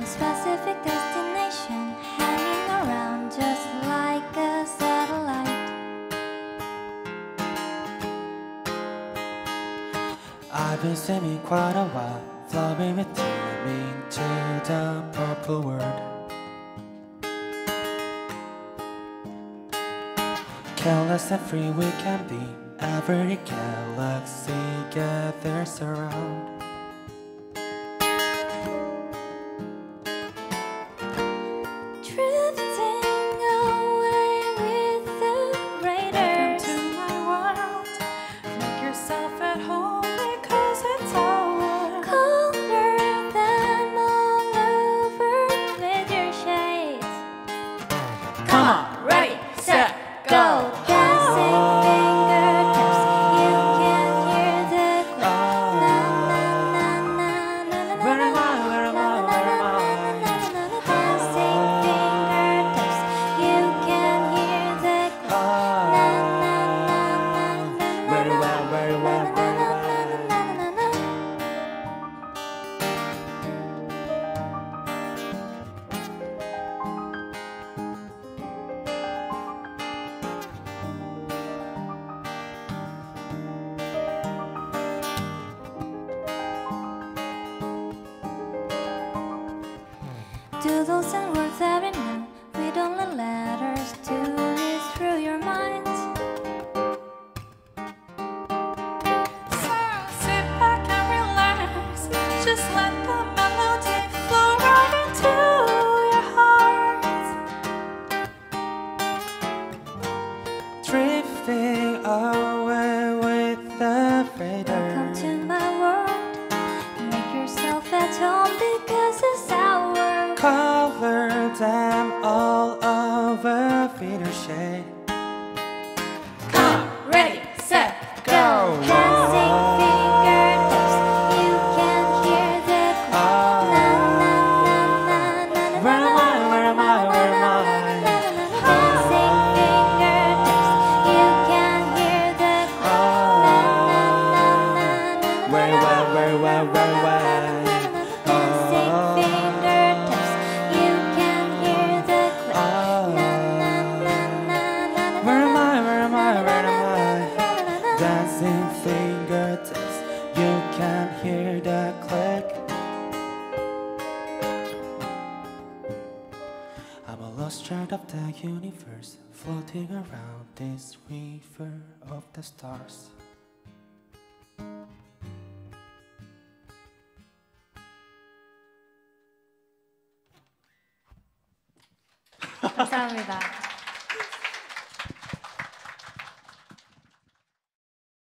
specific destination, hanging around just like a satellite. I've been swimming quite a while, flowing with you into the purple world. Careless and free we can be, every galaxy gathers around. Drifting away with the raiders. Welcome to my world. Make yourself at home because it's our Color them all over with your shades. Come on, ready, set, go. Dancing fingertips, you can hear the click. Na na na na na na. Where am I? Where am I? Where am I? Dancing fingertips, you can hear the click. Na na na na na. Very well, very well, very well. Doodles and words that we know, with only letters to read through your mind. So sit back and relax. Just let the melody flow right into your heart. Drifting away with the Welcome radar. to my world. Make yourself at home because it's our world. Color them all over feeder shade. Come on, ready, set, go. Dancing fingertips, you can hear the click. Na na na na na na. Where am I? Where am I? Where am I? Dancing fingertips, you can hear the click. Na na na na na. Very well, very well, very well. Dancing fingertips, you can hear the click. Na na na na na. Where am I? Where am I? Where am I? Dancing fingertips, you can hear the click. I'm a lost child of the universe, floating around this river of the stars. 감사합니다.